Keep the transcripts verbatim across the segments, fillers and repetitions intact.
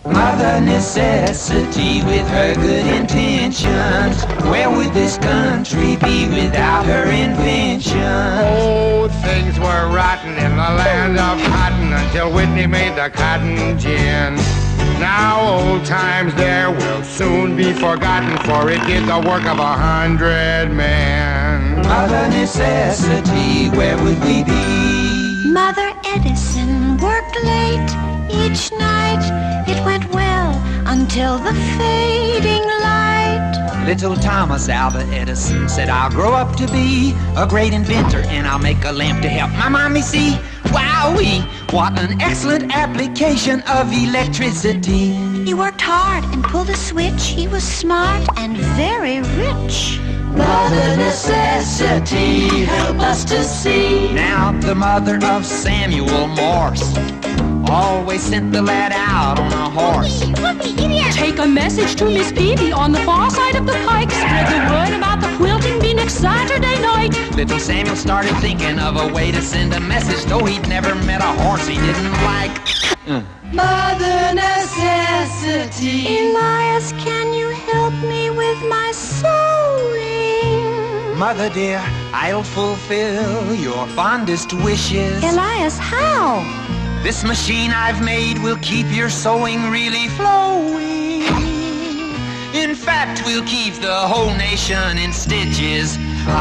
Mother Necessity with her good intentions. Where would this country be without her inventions? Oh, things were rotten in the land of cotton until Whitney made the cotton gin. Now old times there will soon be forgotten, for it did the work of a hundred men. Mother Necessity, where would we be? Mother Edison worked late each night. It went well until the fading light. Little Thomas Alva Edison said, I'll grow up to be a great inventor, and I'll make a lamp to help my mommy see. Wowee, what an excellent application of electricity. He worked hard and pulled a switch. He was smart and very rich. Mother Necessity, help us to see. Now the mother of Samuel Morse always sent the lad out on a horse. Take a message to Miss Peavy on the far side of the pike. Spread the word about the quilting bee next Saturday night. Little Samuel started thinking of a way to send a message, though he'd never met a horse he didn't like. uh. Mother Necessity. Elias, can you help me with my sewing? Mother dear, I'll fulfill your fondest wishes. Elias, how? This machine I've made will keep your sewing really flowing. In fact, we'll keep the whole nation in stitches.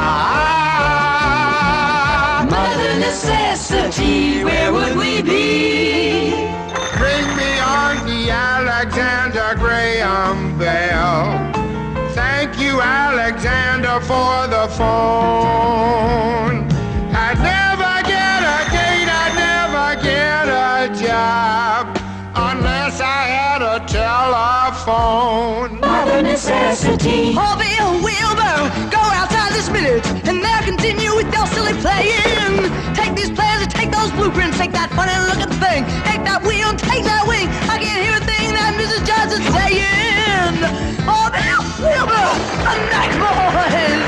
Ah, Mother Necessity, where would we be? Bring me on the Alexander Graham Bell. Thank you, Alexander, for the phone. I'd never get a date, I'd never get a job unless I had a telephone. Mother Necessity. Harvey and Wilbur, go outside this minute, and now continue with your silly playing. Take these plans and take those blueprints, take that funny looking thing, take that wheel and take that wing. I can't hear a thing that Missus Johnson's saying. Harvey and Wilbur, a night boys.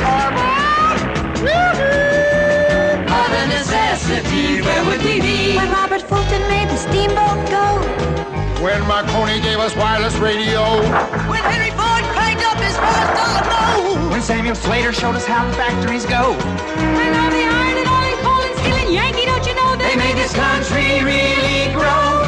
Mother Necessity, where would we be? When Robert Fulton made the steamboat go. When Marconi gave us wireless radio. When Henry Ford cranked up his first dollar. When Samuel Slater showed us how the factories go. When all the iron and all in coal and steel and Yankee, don't you know They made this country really grow.